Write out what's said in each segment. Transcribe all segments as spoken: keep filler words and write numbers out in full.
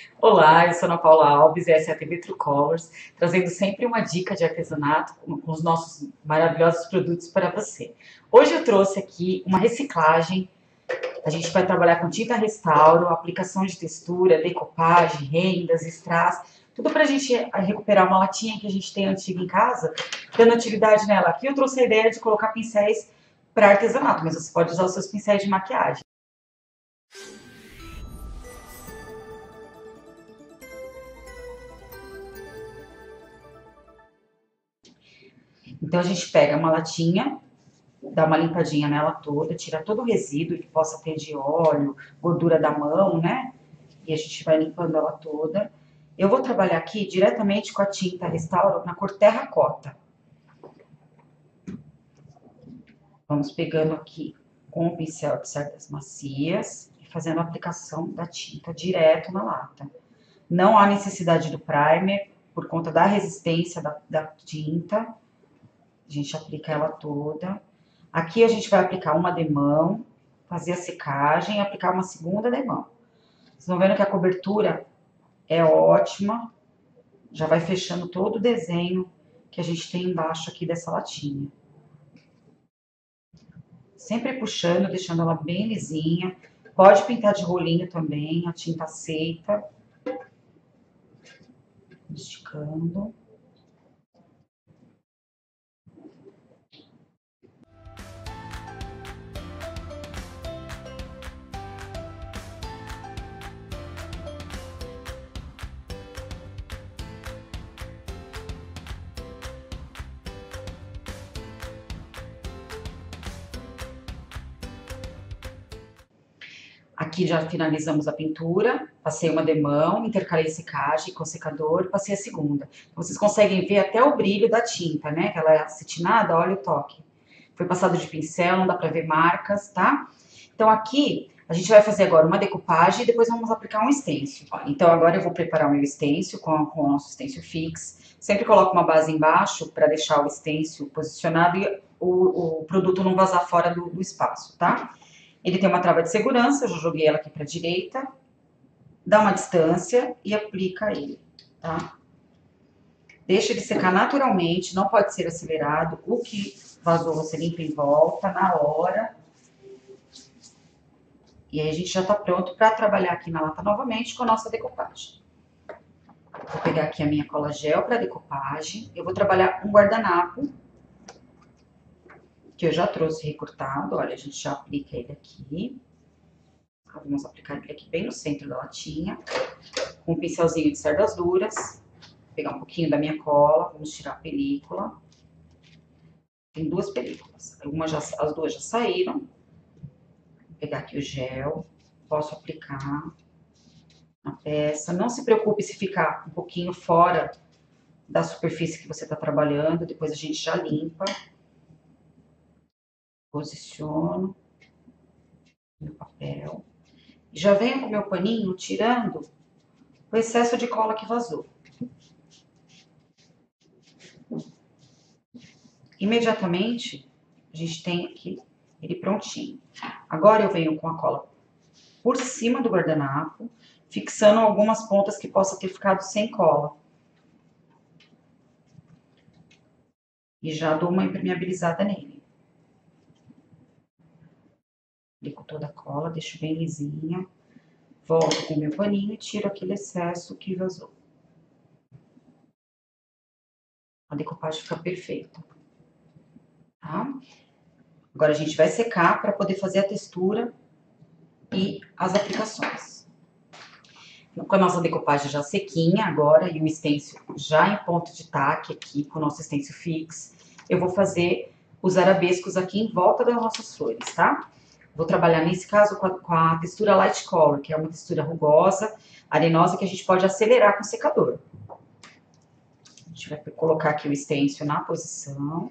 Olá, eu sou Ana Paula Alves e essa é a T V True Colors, trazendo sempre uma dica de artesanato com com os nossos maravilhosos produtos para você. Hoje eu trouxe aqui uma reciclagem. A gente vai trabalhar com tinta restauro, aplicação de textura, decopagem, rendas, strass, tudo para a gente recuperar uma latinha que a gente tem antiga em casa, dando atividade nela. Aqui eu trouxe a ideia de colocar pincéis para artesanato, mas você pode usar os seus pincéis de maquiagem. Então a gente pega uma latinha, dá uma limpadinha nela toda, tira todo o resíduo que possa ter de óleo, gordura da mão, né? E a gente vai limpando ela toda. Eu vou trabalhar aqui diretamente com a tinta Restauro na cor terracota. Vamos pegando aqui com o pincel de cerdas macias e fazendo a aplicação da tinta direto na lata. Não há necessidade do primer, por conta da resistência da, da tinta. A gente aplica ela toda. Aqui a gente vai aplicar uma demão, fazer a secagem e aplicar uma segunda demão. Vocês estão vendo que a cobertura é ótima. Já vai fechando todo o desenho que a gente tem embaixo aqui dessa latinha. Sempre puxando, deixando ela bem lisinha. Pode pintar de rolinho também, a tinta aceita. Esticando. Aqui já finalizamos a pintura, passei uma demão, intercalei secagem com secador, passei a segunda. Vocês conseguem ver até o brilho da tinta, né? Que ela é acetinada, olha o toque. Foi passado de pincel, não dá pra ver marcas, tá? Então aqui a gente vai fazer agora uma decopagem e depois vamos aplicar um stencil. Então agora eu vou preparar o meu stencil com, com o nosso stencil fix. Sempre coloco uma base embaixo para deixar o stencil posicionado e o, o produto não vazar fora do, do espaço, tá? Ele tem uma trava de segurança, eu já joguei ela aqui para a direita. Dá uma distância e aplica ele, tá? Deixa ele secar naturalmente, não pode ser acelerado. O que vazou você limpa em volta na hora. E aí a gente já tá pronto para trabalhar aqui na lata novamente com a nossa decopagem. Vou pegar aqui a minha cola gel para decopagem. Eu vou trabalhar um guardanapo, que eu já trouxe recortado. Olha, a gente já aplica ele aqui. Vamos aplicar ele aqui bem no centro da latinha. Com um pincelzinho de cerdas duras. Vou pegar um pouquinho da minha cola, vamos tirar a película. Tem duas películas. Uma já, as duas já saíram. Vou pegar aqui o gel. Posso aplicar na peça. Não se preocupe se ficar um pouquinho fora da superfície que você está trabalhando. Depois a gente já limpa. Posiciono no papel. Já venho com o meu paninho tirando o excesso de cola que vazou. Imediatamente, a gente tem aqui ele prontinho. Agora eu venho com a cola por cima do guardanapo, fixando algumas pontas que possam ter ficado sem cola. E já dou uma impermeabilizada nele. Aplico toda a cola, deixo bem lisinha. Volto com o meu paninho e tiro aquele excesso que vazou. A decopagem fica perfeita. Tá? Agora a gente vai secar para poder fazer a textura e as aplicações. Com a nossa decopagem já sequinha agora e o stencil já em ponto de taque aqui com o nosso stencil fix, eu vou fazer os arabescos aqui em volta das nossas flores, tá? Vou trabalhar nesse caso com a, com a textura light color, que é uma textura rugosa, arenosa, que a gente pode acelerar com o secador. A gente vai colocar aqui o stencil na posição.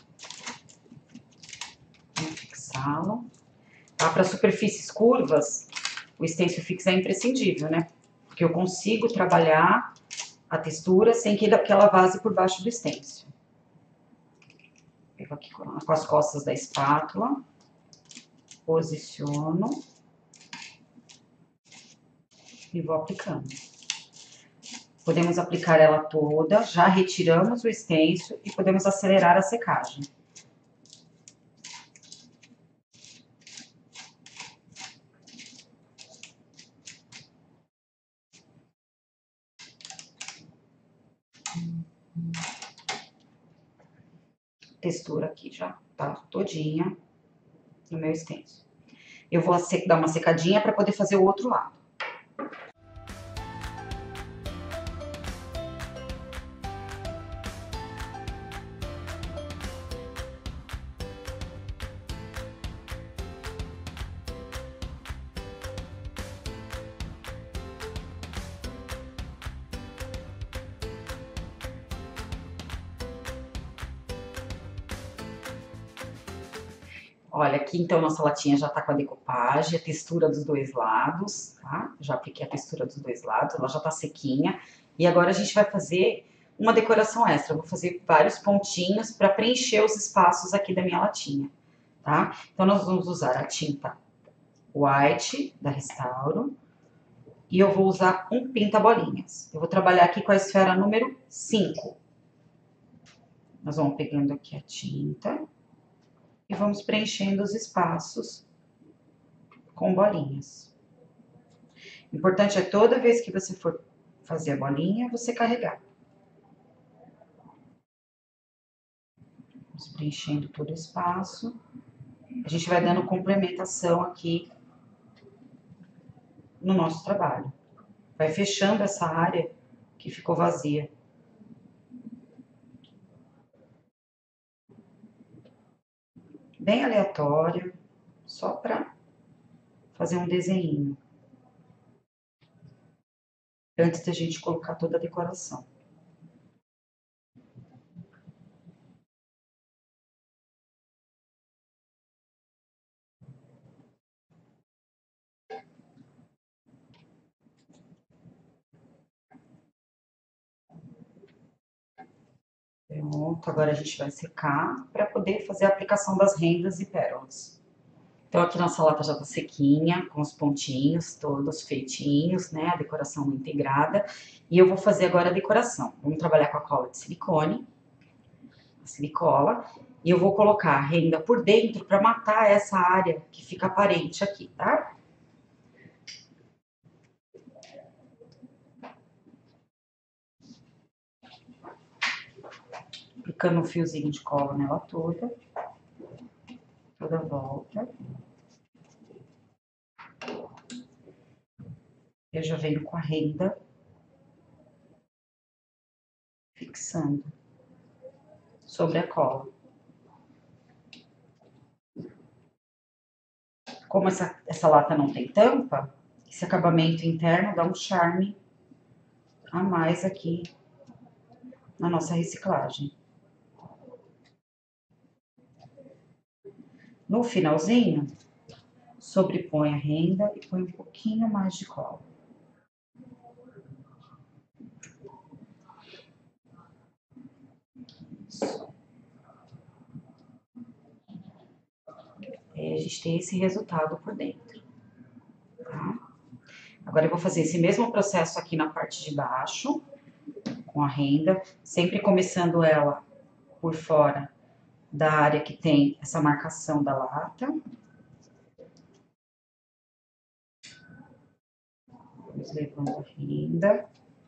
Vamos fixá-lo. Tá? Para superfícies curvas, o stencil fix é imprescindível, né? Porque eu consigo trabalhar a textura sem que ela vaze por baixo do stencil. Pego aqui com as costas da espátula. Posiciono e vou aplicando. Podemos aplicar ela toda, já retiramos o extenso e podemos acelerar a secagem. Textura aqui já tá todinha no meu extenso. Eu vou dar uma secadinha para poder fazer o outro lado. Olha, aqui então nossa latinha já tá com a decopagem, a textura dos dois lados, tá? Já apliquei a textura dos dois lados, ela já tá sequinha. E agora a gente vai fazer uma decoração extra. Eu vou fazer vários pontinhos para preencher os espaços aqui da minha latinha, tá? Então nós vamos usar a tinta White da Restauro e eu vou usar um pinta-bolinhas. Eu vou trabalhar aqui com a esfera número cinco. Nós vamos pegando aqui a tinta e vamos preenchendo os espaços com bolinhas. O importante é toda vez que você for fazer a bolinha, você carregar. Vamos preenchendo todo o espaço. A gente vai dando complementação aqui no nosso trabalho. Vai fechando essa área que ficou vazia. Bem aleatória, só para fazer um desenho. Antes da gente colocar toda a decoração. Pronto, agora a gente vai secar para poder fazer a aplicação das rendas e pérolas. Então aqui nossa lata já tá sequinha, com os pontinhos todos feitinhos, né, a decoração integrada. E eu vou fazer agora a decoração. Vamos trabalhar com a cola de silicone, a silicola, e eu vou colocar a renda por dentro para matar essa área que fica aparente aqui, tá? Aplicando um fiozinho de cola nela toda, toda a volta. Eu já venho com a renda fixando sobre a cola. Como essa, essa lata não tem tampa, esse acabamento interno dá um charme a mais aqui na nossa reciclagem. No finalzinho, sobrepõe a renda e põe um pouquinho mais de cola. Isso. E a gente tem esse resultado por dentro, tá? Agora eu vou fazer esse mesmo processo aqui na parte de baixo, com a renda, sempre começando ela por fora da área que tem essa marcação da lata. Vamos levando a renda.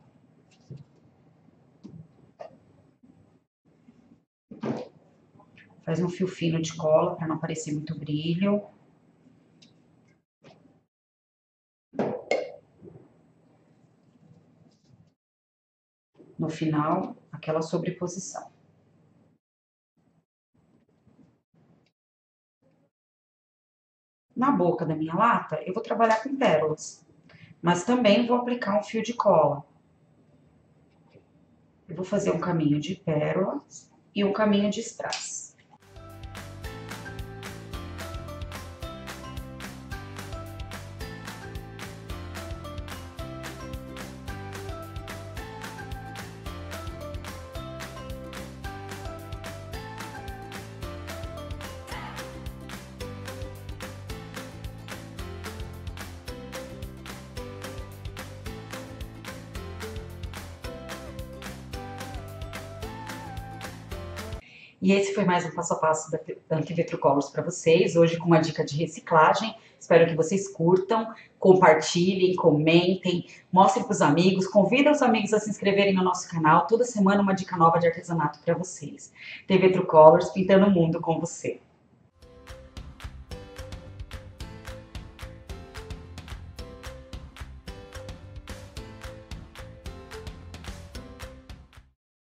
Faz um fio fino de cola para não aparecer muito brilho. No final, aquela sobreposição. Na boca da minha lata, eu vou trabalhar com pérolas, mas também vou aplicar um fio de cola. Eu vou fazer um caminho de pérolas e um caminho de strass. E esse foi mais um passo a passo da Antivetro Colors para vocês, hoje com uma dica de reciclagem. Espero que vocês curtam, compartilhem, comentem, mostrem para os amigos, convidem os amigos a se inscreverem no nosso canal. Toda semana uma dica nova de artesanato para vocês. T V True Colors, pintando o mundo com você.